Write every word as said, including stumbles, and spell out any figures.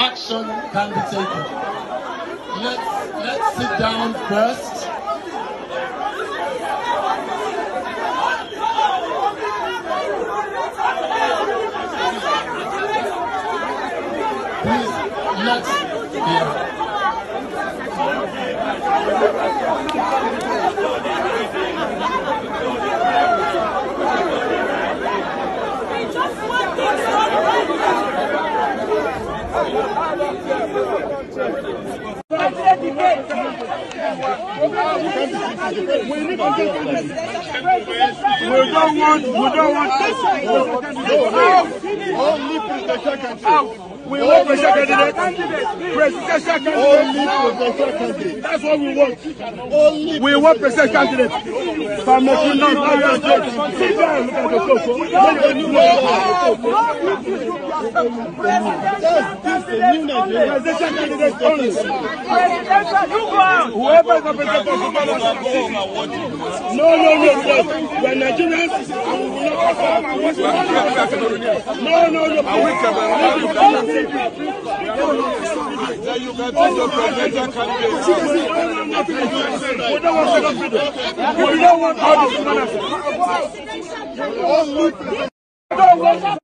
action can be taken. Let's, let's sit down first. Please, let's yeah. We don't want, we don't want only presidential candidate. We want presidential candidate. Presidential candidate. Only presidential candidate. That's what we want. Only we want presidential candidate. From the kingdom, sit down, look at the cocoa. Presidential candidate only. Whoever is the president. No, no, no, no. We are Nigerians. No, no, no. You can take your presidential candidate. We don't want to do. We don't want all this.